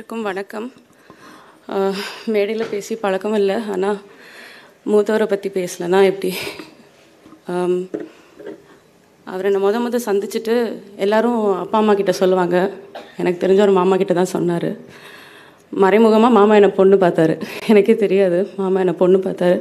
எல்லாருக்கும் வணக்கம். மேடையில் பேசி பழக்கம் இல்லை, ஆனால் மூத்தவரை பற்றி பேசலைன்னா எப்படி? அவரை நான் முத சந்திச்சுட்டு எல்லோரும் அப்பா அம்மா கிட்ட சொல்லுவாங்க. எனக்கு தெரிஞ்ச ஒரு மாமா கிட்ட தான் சொன்னார். மறைமுகமாக மாமா என்னை பொண்ணு பார்த்தாரு. எனக்கே தெரியாது, மாமா என்னை பொண்ணு பார்த்தாரு.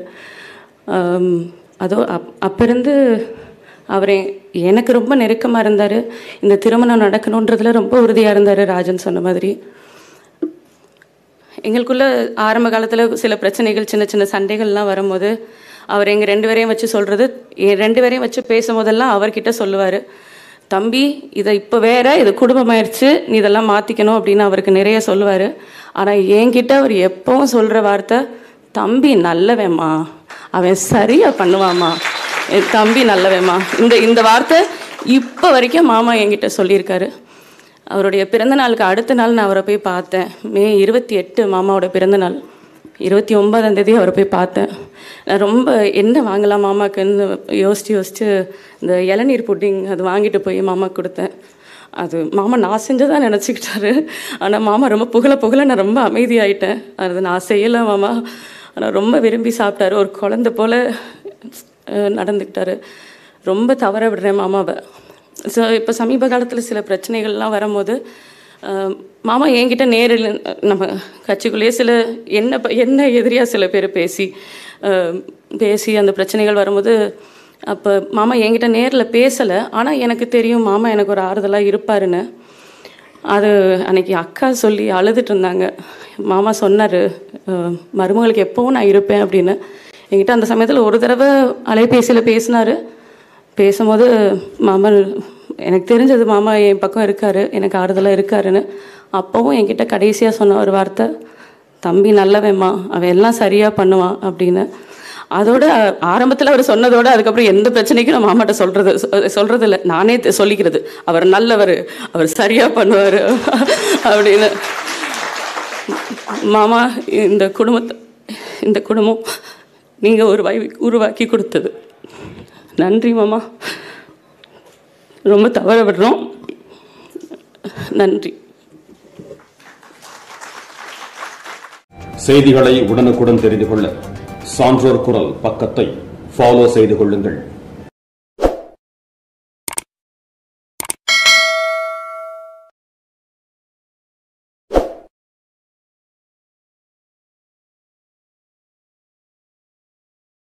அப்போருந்து அவர் எனக்கு ரொம்ப நெருக்கமாக இருந்தார். இந்த திருமணம் நடக்கணுன்றதுல ரொம்ப உறுதியாக இருந்தார். ராஜன் சொன்ன மாதிரி எங்களுக்குள்ள ஆரம்ப காலத்தில் சில பிரச்சனைகள், சின்ன சின்ன சண்டைகள்லாம் வரும்போது அவர் எங்கள் 2 பேரையும் வச்சு சொல்கிறது, 2 பேரையும் வச்சு பேசும்போதெல்லாம் அவர்கிட்ட சொல்லுவார், தம்பி இதை இப்போ வேற, இது குடும்பமாயிடுச்சு, நீ இதெல்லாம் மாற்றிக்கணும் அப்படின்னு அவருக்கு நிறைய சொல்லுவார். ஆனால் என்கிட்ட அவர் எப்பவும் சொல்கிற வார்த்தை, தம்பி நல்லவேம்மா, அவன் சரியாக பண்ணுவாம்மா, என் தம்பி நல்லவேம்மா. இந்த வார்த்தை இப்போ வரைக்கும் மாமா என்கிட்ட சொல்லியிருக்காரு. அவருடைய பிறந்தநாளுக்கு அடுத்த நாள் நான் அவரை போய் பார்த்தேன். மே 28 மாமாவோட பிறந்தநாள். 29ஆம் தேதி அவரை போய் பார்த்தேன். நான் ரொம்ப என்ன வாங்கலாம் மாமாக்குன்னு யோசித்து இந்த இளநீர் புட்டிங் அது வாங்கிட்டு போய் மாமாவுக்கு கொடுத்தேன். அது மாமா நான் செஞ்சதான் நினச்சிக்கிட்டாரு. ஆனால் மாமா ரொம்ப புகழ நான் ரொம்ப அமைதியாயிட்டேன். அது நான் செய்யலை மாமா, ஆனால் ரொம்ப விரும்பி சாப்பிட்டாரு. ஒரு குழந்தை போல் நடந்துக்கிட்டாரு. ரொம்ப தவற விடுறேன் மாமாவை. ஸோ இப்போ சமீப காலத்தில் சில பிரச்சனைகள்லாம் வரும்போது மாமா என்கிட்ட நேரில் நம்ம கட்சிக்குள்ளேயே சில என்ன எதிரியாக சில பேர் பேசி அந்த பிரச்சனைகள் வரும்போது அப்போ மாமா என்கிட்ட நேரில் பேசலை. ஆனால் எனக்கு தெரியும் மாமா எனக்கு ஒரு ஆறுதலாக இருப்பாருன்னு. அது அன்றைக்கி அக்கா சொல்லி அழுதுட்டு இருந்தாங்க. மாமா சொன்னார், மருமகளுக்கு எப்போவும் நான் இருப்பேன் அப்படின்னு. என்கிட்ட அந்த சமயத்தில் ஒரு தடவை அலைபேசியில் பேசினார். பேசும்போது மாமா எனக்கு தெரிஞ்சது மாமா என் பக்கம் இருக்கார், எனக்கு ஆறுதலாக இருக்காருன்னு. அப்போவும் என்கிட்ட கடைசியாக சொன்ன ஒரு வார்த்தை, தம்பி நல்லவேம்மா, அவன் எல்லாம் சரியாக பண்ணுவான் அப்படின்னு. அதோட ஆரம்பத்தில் அவர் சொன்னதோடு அதுக்கப்புறம் எந்த பிரச்சனைக்கும் நான் மாமாட்ட சொல்கிறது இல்லை, நானே சொல்லிக்கிறது, அவர் நல்லவர், அவர் சரியாக பண்ணுவார் அப்படின்னு. மாமா இந்த குடும்பம் நீங்கள் உருவாக்கி கொடுத்தது. நன்றி மாமா, ரொம்ப தவற விடுறோம். நன்றி. செய்திகளை உடனுக்குடன் தெரிந்து கொள்ள சான்றோர் குரல் பக்கத்தை ஃபாலோ செய்து கொள்ளுங்கள்.